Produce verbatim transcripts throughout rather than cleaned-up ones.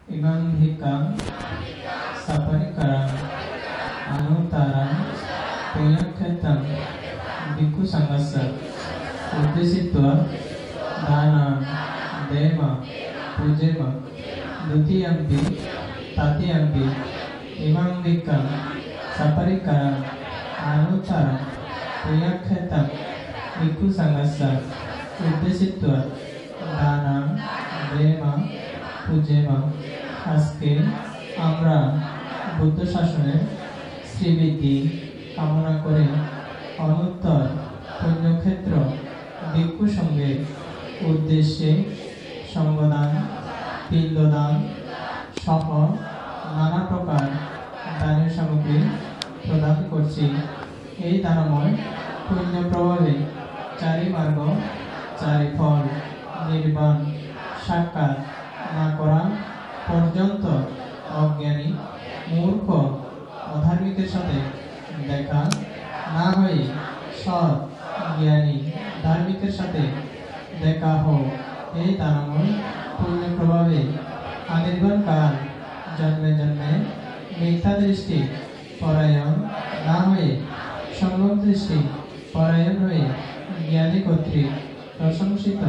ইমাং ভিক্ষাং সাপরিকারাং আনুত্তারাং পুণ্যক্ষেত্রং ভিক্ষু সংঘস্য উদ্দেশিত্বা দানাং দেম পূজেম দ্বিতীয়ম্পি তৃতীয়ম্পি ইমাং ভিক্ষাং সাপরিকারাং আনুত্তারাং পুণ্যক্ষেত্রং ভিক্ষু সংঘস্য উদ্দেশিত্বা দানাং দেম পূজেম। আজকে আমরা বুদ্ধ শাসনের শ্রীবৃদ্ধি কামনা করে অনুত্তর পুণ্যক্ষেত্র ভিক্ষু সঙ্গের উদ্দেশ্যে সঙ্গদান, পিণ্ডদান সহ নানা প্রকার দানের সামগ্রী প্রদান করছি। এই দানময় পুণ্য প্রভাবে চারি মার্গ চারি ফল নির্বাণ সাক্ষাৎ না করা পর্যন্ত অজ্ঞানী মূর্খ অধার্মিকের সাথে দেখা না হয়ে সৎ জ্ঞানী ধার্মিকের সাথে দেখা হোক। এই দানময় পুণ্য প্রভাবে আনির্বাণ কাল জন্মে জন্মে মিথ্যা দৃষ্টি পরায়ণ না হয়ে সম্যক দৃষ্টি পরায়ণ হয়ে জ্ঞানী কর্তৃক প্রশংসিত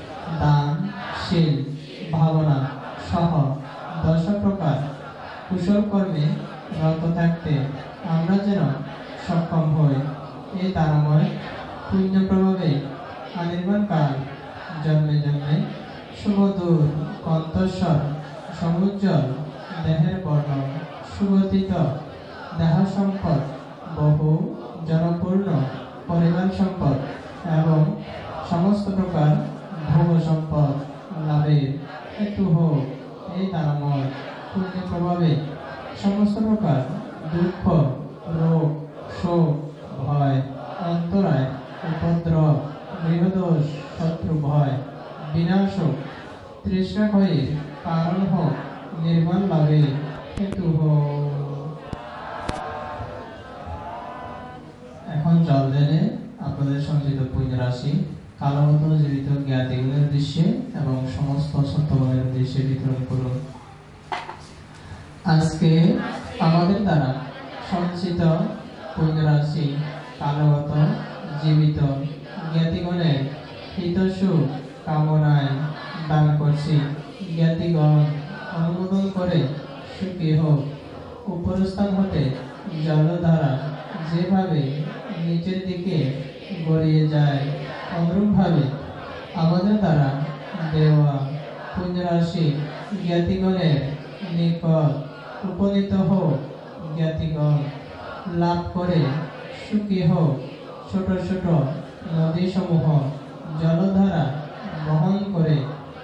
দানশীল ভাবনা সহ দশ প্রকার কুশল কর্মে রত থাকতে আমরা যেন সক্ষম হই। এই দানময় পুণ্য প্রভাবে আনির্বাণ কাল জন্মে জন্মে সুমধুর কণ্ঠস্বর সমুজ্জ্বল দেহের বর্ণ সুগঠিত দেহ সম্পদ বহু জনপূর্ণ পরিবার সম্পদ এবং সমস্ত প্রকার ভোগ সম্পদ লাভের হেতু হোক। এই দানময় পুণ্য প্রভাবে সমস্ত প্রকার দুঃখ রোগ শোক ভয় অন্তরায় উপদ্রব গৃহদোষ শত্রু ভয় বিনাশ হোক তৃষ্ণা ক্ষয়ের কারণ হোক নির্বাণ লাভের হেতু হোক। এখন জল ঢেলে আপনাদের সঞ্চিত পুণ্য রাশি কালবত জীবিত জ্ঞাতিগুণের উদ্দেশ্যে এবং সমস্ত সত্যগুণের উদ্দেশ্যে বিতরণ করুন। আজকে আমাদের দ্বারা সঞ্চিত পুণ্য রাশি কালবত জীবিত জ্ঞাতিগণের হিতসুখ কামনায় দান করছি। জ্ঞাতিগণ অনুমোদন করে সুখী হোক। উপরস্থান হতে জলধারা যেভাবে নিচের দিকে গড়িয়ে যায় অনুরূপভাবে আমাদের দ্বারা দেওয়া পুণ্যরাশি জ্ঞাতিগণের নিকট উপনীত হোক। জ্ঞাতিগণ লাভ করে সুখী হোক। ছোট ছোট নদী সমূহ জলধারা বহন করে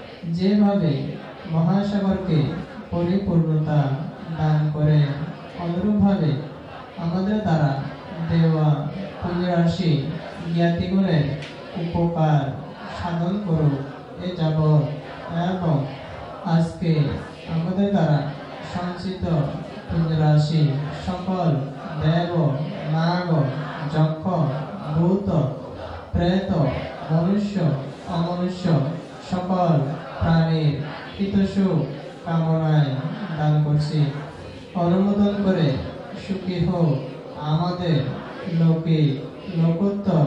যেভাবে মহাসাগরকে পরিপূর্ণতা দান করে অনুরূপভাবে আমাদের দ্বারা দেওয়া পুণ্যরাশি জ্ঞাতিগুণের উপকার সাধন করুক এ যাবৎ এবং আজকে আমাদের দ্বারা সঞ্চিত পুণ্যরাশি সকল দেব নাগ যক্ষ ভূত প্রেত মনুষ্য অমনুষ্য সকল প্রাণীর হিতসুখ কামনায় দান করছি। অনুমোদন করে সুখী হোক আমাদের লোকে লোকোত্তর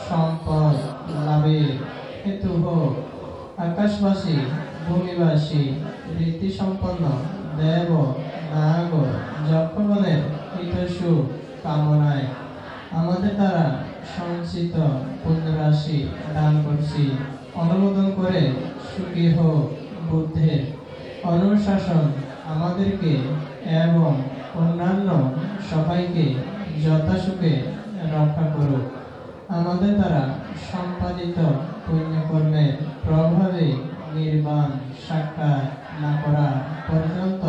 সম্পদ লাভের হেতু হোক। আকাশবাসী ভূমিবাসী রীতি সম্পন্ন দেব নাগ যক্ষগণের হিতসুখ কামনায় আমাদের দ্বারা সঞ্চিত পুণ্যরাশি দান করছি। অনুমোদন করে সুখী হোক বুদ্ধের অনুশাসন আমাদেরকে এবং অন্যান্য সবাইকে যথাসুখে রক্ষা করুক। আমাদের দ্বারা সম্পাদিত পুণ্যকর্মের প্রভাবে নির্বাণ সাক্ষাৎ না করা পর্যন্ত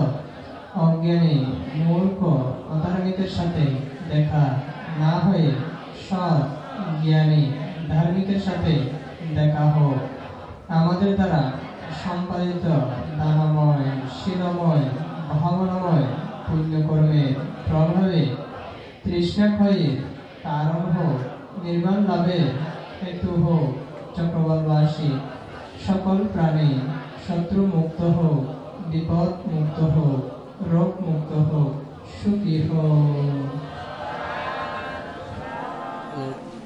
অজ্ঞানী মূর্খ অধার্মিকের সাথে দেখা না হয়ে সৎ জ্ঞানী ধার্মিকের সাথে দেখা হোক। আমাদের দ্বারা সম্পাদিত দানময় শীলময় ভাবনাময় পুণ্যকর্মের প্রভাবে তৃষ্ণাক্ষয়ের কারণ হোক নির্বাণ লাভের হেতু হোক। চক্রবালবাসী সকল প্রাণী শত্রু মুক্ত হোক বিপদ মুক্ত হোক, রোগ মুক্ত হোক, সুখী হোক।